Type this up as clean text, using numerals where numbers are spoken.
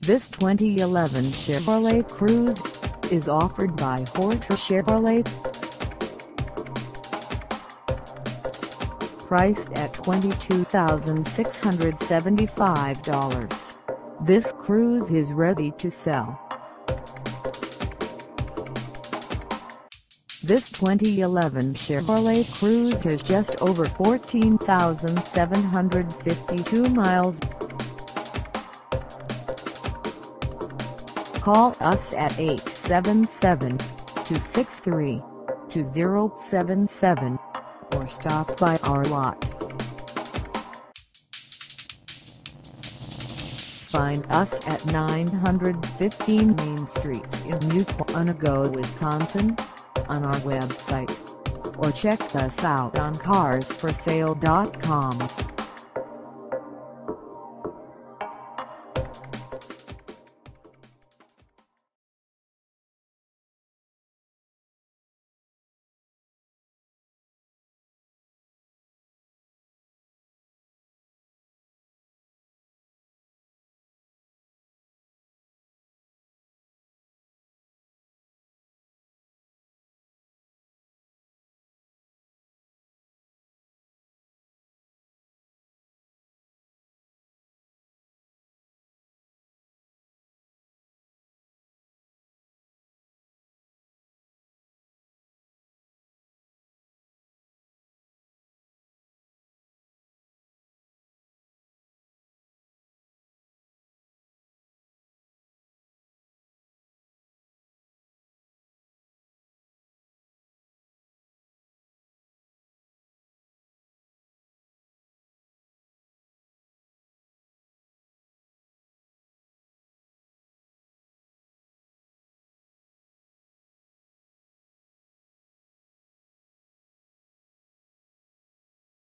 This 2011 Chevrolet Cruze is offered by Horta Chevrolet. Priced at $22,675, this Cruze is ready to sell. This 2011 Chevrolet Cruze has just over 14,752 miles. Call us at 877-263-2077 or stop by our lot. Find us at 915 Main Street in Mukwonago, Wisconsin, on our website, or check us out on carsforsale.com.